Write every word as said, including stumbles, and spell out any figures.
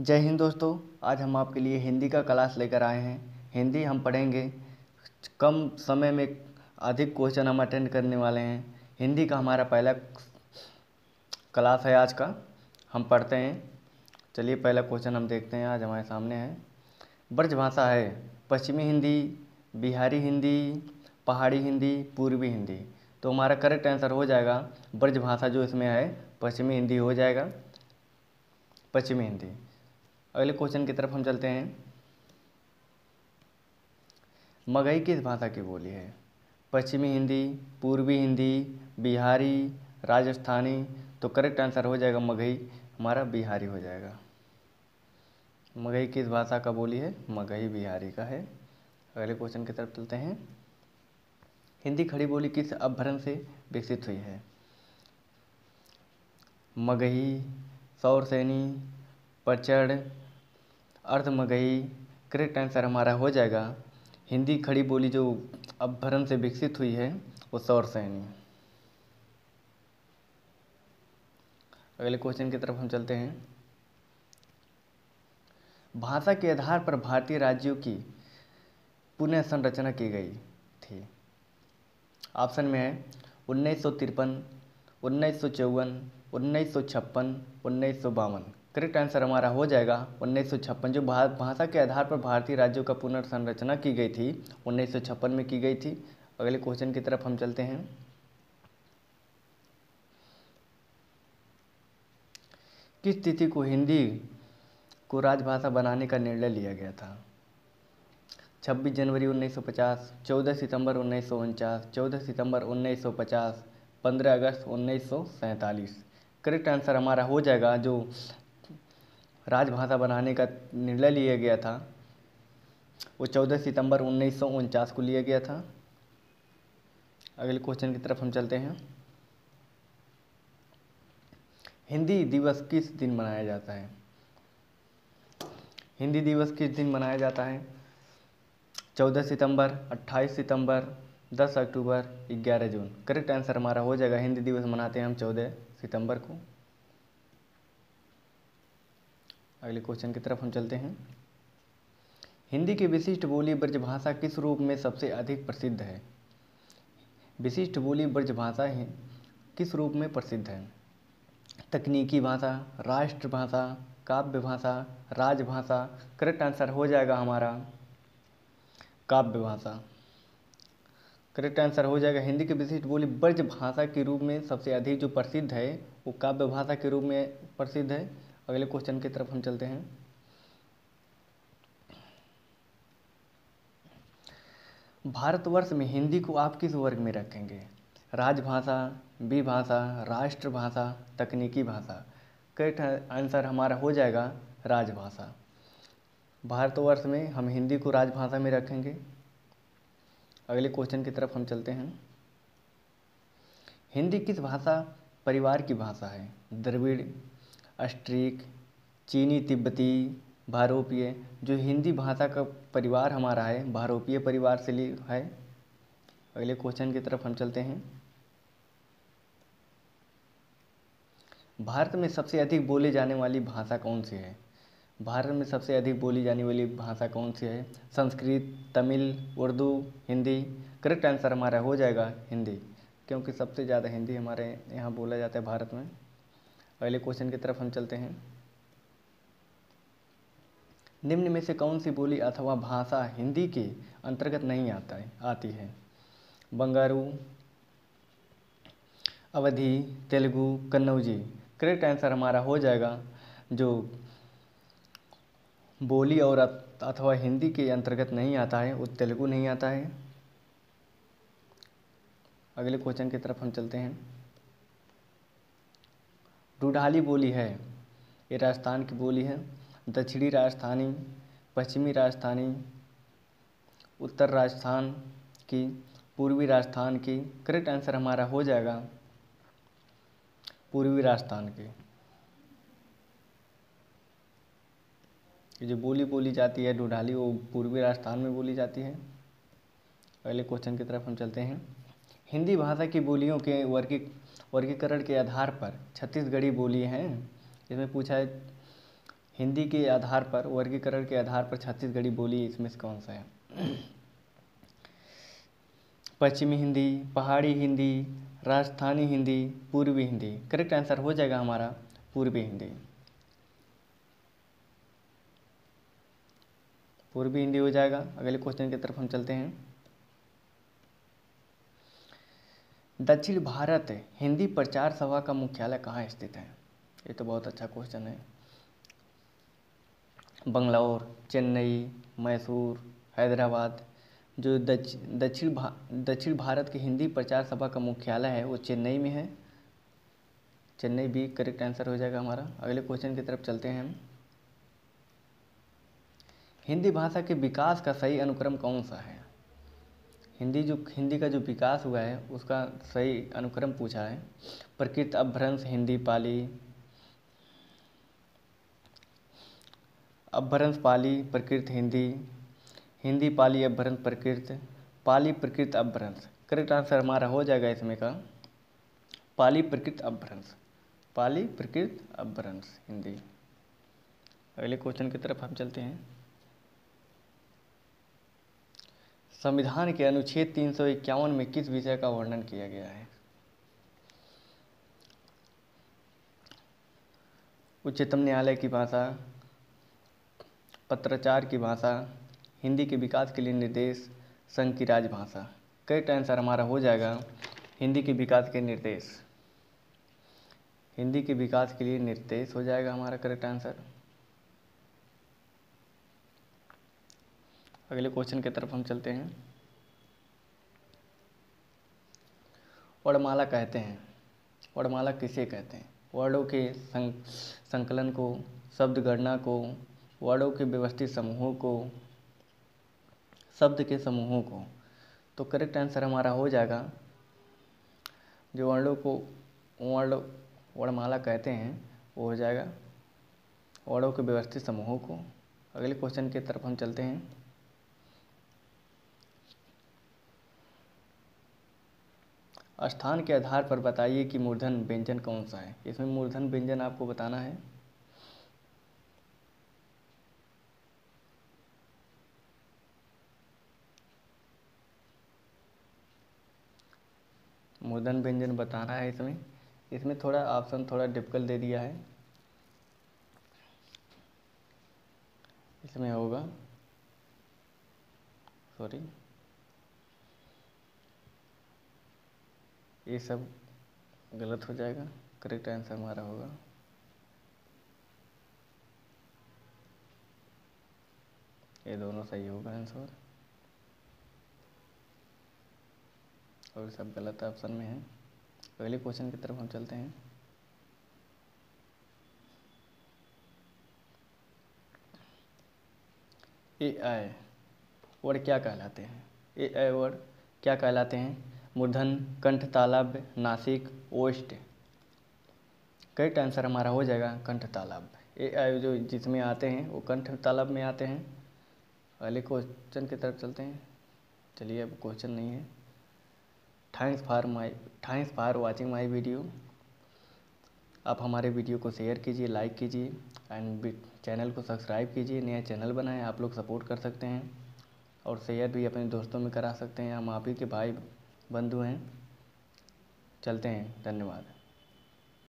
जय हिंद दोस्तों। आज हम आपके लिए हिंदी का क्लास लेकर आए हैं। हिंदी हम पढ़ेंगे, कम समय में अधिक क्वेश्चन हम अटेंड करने वाले हैं। हिंदी का हमारा पहला क्लास है आज का, हम पढ़ते हैं। चलिए पहला क्वेश्चन हम देखते हैं, आज हमारे सामने है। ब्रजभाषा है पश्चिमी हिंदी, बिहारी हिंदी, पहाड़ी हिंदी, पूर्वी हिंदी। तो हमारा करेक्ट आंसर हो जाएगा ब्रजभाषा, जो इसमें है पश्चिमी हिंदी हो जाएगा, पश्चिमी हिंदी। अगले क्वेश्चन की तरफ हम चलते हैं। मगही किस भाषा की बोली है? पश्चिमी हिंदी, पूर्वी हिंदी, बिहारी, राजस्थानी। तो करेक्ट आंसर हो जाएगा मगही, हमारा बिहारी हो जाएगा। मगही किस भाषा का बोली है? मगही बिहारी का है। अगले क्वेश्चन की तरफ चलते हैं। हिंदी खड़ी बोली किस अपभ्रंश से विकसित हुई है? मगही, सौरसेनी, पचड़, अर्धमगही। करेक्ट आंसर हमारा हो जाएगा हिंदी खड़ी बोली जो अपभ्रंश से विकसित हुई है वो सौरसेनी। अगले क्वेश्चन की तरफ हम चलते हैं। भाषा के आधार पर भारतीय राज्यों की पुनः संरचना की गई थी। ऑप्शन में है उन्नीस सौ तिरपन, उन्नीस सौ चौवन, उन्नीस सौ छप्पन, उन्नीस सौ बावन। करेक्ट आंसर हमारा हो जाएगा उन्नीस सौ छप्पन। जो भाषा के आधार पर भारतीय राज्यों का पुनर्संरचना की गई थी उन्नीस सौ छप्पन में की गई थी। अगले क्वेश्चन की तरफ हम चलते हैं। किस तिथि को हिंदी को राजभाषा बनाने का निर्णय लिया गया था? छब्बीस जनवरी उन्नीस सौ पचास, चौदह सितंबर उन्नीस सौ उनचास, चौदह सितंबर उन्नीस सौ पचास, पंद्रह अगस्त उन्नीस सौ सैंतालीस। करेक्ट आंसर हमारा हो जाएगा जो राजभाषा बनाने का निर्णय लिया गया था वो चौदह सितंबर उन्नीस सौ उनचास को लिया गया था। अगले क्वेश्चन की तरफ हम चलते हैं। हिंदी दिवस किस दिन मनाया जाता है? हिंदी दिवस किस दिन मनाया जाता है? चौदह सितंबर, अट्ठाईस सितंबर, दस अक्टूबर, ग्यारह जून। करेक्ट आंसर हमारा हो जाएगा हिंदी दिवस मनाते हैं हम चौदह सितंबर को। अगले क्वेश्चन की तरफ हम चलते हैं। हिंदी की विशिष्ट बोली ब्रजभाषा किस रूप में सबसे अधिक प्रसिद्ध है? विशिष्ट बोली ब्रजभाषा किस रूप में प्रसिद्ध है? तकनीकी भाषा, राष्ट्रभाषा, काव्य भाषा, राजभाषा। करेक्ट आंसर हो जाएगा हमारा काव्य भाषा। करेक्ट आंसर हो जाएगा हिंदी की विशिष्ट बोली ब्रजभाषा के रूप में सबसे अधिक जो प्रसिद्ध है वो काव्य भाषा के रूप में प्रसिद्ध है। अगले क्वेश्चन की तरफ हम चलते हैं। भारतवर्ष में हिंदी को आप किस वर्ग में रखेंगे? राजभाषा, विभाषा, राष्ट्रभाषा, तकनीकी भाषा। करेक्ट आंसर हमारा हो जाएगा राजभाषा। भारतवर्ष में हम हिंदी को राजभाषा में रखेंगे। अगले क्वेश्चन की तरफ हम चलते हैं। हिंदी किस भाषा परिवार की भाषा है? द्रविड़, अस्ट्रीक, चीनी तिब्बती, भारोपीय। जो हिंदी भाषा का परिवार हमारा है भारोपीय परिवार से ली है। अगले क्वेश्चन की तरफ हम चलते हैं। भारत में सबसे अधिक बोली जाने वाली भाषा कौन सी है? भारत में सबसे अधिक बोली जाने वाली भाषा कौन सी है? संस्कृत, तमिल, उर्दू, हिंदी। करेक्ट आंसर हमारा हो जाएगा हिंदी, क्योंकि सबसे ज़्यादा हिंदी हमारे यहाँ बोला जाता है भारत में। अगले क्वेश्चन की तरफ हम चलते हैं। निम्न में से कौन सी बोली अथवा भाषा हिंदी के अंतर्गत नहीं आता है आती है? बंगारू, अवधी, तेलुगु, कन्नौजी। करेक्ट आंसर हमारा हो जाएगा जो बोली और अथवा हिंदी के अंतर्गत नहीं आता है वो तेलुगु नहीं आता है। अगले क्वेश्चन की तरफ हम चलते हैं। रूडाली बोली है, ये राजस्थान की बोली है। दक्षिणी राजस्थानी, पश्चिमी राजस्थानी, उत्तर राजस्थान की, पूर्वी राजस्थान की। करेक्ट आंसर हमारा हो जाएगा पूर्वी राजस्थान की। ये जो बोली बोली जाती है रूडाली वो पूर्वी राजस्थान में बोली जाती है। अगले क्वेश्चन की तरफ हम चलते हैं। हिंदी भाषा की बोलियों के वर्गी वर्गीकरण के आधार पर छत्तीसगढ़ी बोली हैं। इसमें पूछा है हिंदी के आधार पर, वर्गीकरण के आधार पर छत्तीसगढ़ी बोली इसमें से कौन सा है? पश्चिमी हिंदी, पहाड़ी हिंदी, राजस्थानी हिंदी, पूर्वी हिंदी। करेक्ट आंसर हो जाएगा हमारा पूर्वी हिंदी। पूर्वी हिंदी हो जाएगा। अगले क्वेश्चन की तरफ हम चलते हैं। दक्षिण भारत हिंदी प्रचार सभा का मुख्यालय कहाँ स्थित है? ये तो बहुत अच्छा क्वेश्चन है। बंगलौर, चेन्नई, मैसूर, हैदराबाद। जो दक्षिण भा दक्षिण भारत की हिंदी प्रचार सभा का मुख्यालय है वो चेन्नई में है। चेन्नई भी करेक्ट आंसर हो जाएगा हमारा। अगले क्वेश्चन की तरफ चलते हैं हम। हिंदी भाषा के विकास का सही अनुक्रम कौन सा है? हिंदी जो हिंदी का जो विकास हुआ है उसका सही अनुक्रम पूछा है। प्रकृत, अपभ्रंश, हिंदी, पाली। अपभ्रंश, पाली, प्रकृत, हिंदी। हिंदी, पाली, अपभ्रंश, प्रकृत। पाली, प्रकृत, अपभ्रंश। करेक्ट आंसर हमारा हो जाएगा इसमें का पाली, प्रकृत, अपभ्रंश। पाली, प्रकृत, अपभ्रंश, हिंदी। अगले क्वेश्चन की तरफ हम चलते हैं। संविधान के अनुच्छेद तीन सौ इक्यावन में किस विषय का वर्णन किया गया है? उच्चतम न्यायालय की भाषा, पत्राचार की भाषा, हिंदी के विकास के लिए निर्देश, संघ की राजभाषा। करेक्ट आंसर हमारा हो जाएगा हिंदी के विकास के निर्देश। हिंदी के विकास के लिए निर्देश हो जाएगा हमारा करेक्ट आंसर। अगले क्वेश्चन की तरफ हम चलते हैं। वर्णमाला कहते हैं, वर्णमाला किसे कहते हैं? वर्णों के सं, संकलन को, शब्द गणना को, वर्णों के व्यवस्थित समूहों को, शब्द के समूहों को। तो करेक्ट आंसर हमारा हो जाएगा जो वर्णों को वर्ण वर्णमाला कहते हैं वो हो जाएगा वर्णों के व्यवस्थित समूहों को। अगले क्वेश्चन की तरफ हम चलते हैं। स्थान के आधार पर बताइए कि मूर्धन व्यंजन कौन सा है? इसमें मूर्धन व्यंजन आपको बताना है। मूर्धन व्यंजन बताना है इसमें। इसमें थोड़ा ऑप्शन थोड़ा डिफिकल्ट दे दिया है। इसमें होगा सॉरी ये सब गलत हो जाएगा। करेक्ट आंसर हमारा होगा ये दोनों सही होगा आंसर, और सब गलत ऑप्शन में है। अगले क्वेश्चन की तरफ हम चलते हैं। ए आई वर्ड क्या कहलाते हैं? ए आई वर्ड क्या कहलाते हैं? मूर्धन, कंठ तालव्य, नासिक, ओष्ठ। करेक्ट आंसर हमारा हो जाएगा कंठ तालव्य। ए आई जो जिसमें आते हैं वो कंठ तालव्य में आते हैं। अगले क्वेश्चन की तरफ चलते हैं। चलिए अब क्वेश्चन नहीं है। Thanks for my thanks for watching my video. आप हमारे वीडियो को शेयर कीजिए, लाइक कीजिए एंड चैनल को सब्सक्राइब कीजिए। नया चैनल बनाएं, आप लोग सपोर्ट कर सकते हैं और शेयर भी अपने दोस्तों में करा सकते हैं। हम आप ही के भाई बंधु हैं। चलते हैं, धन्यवाद।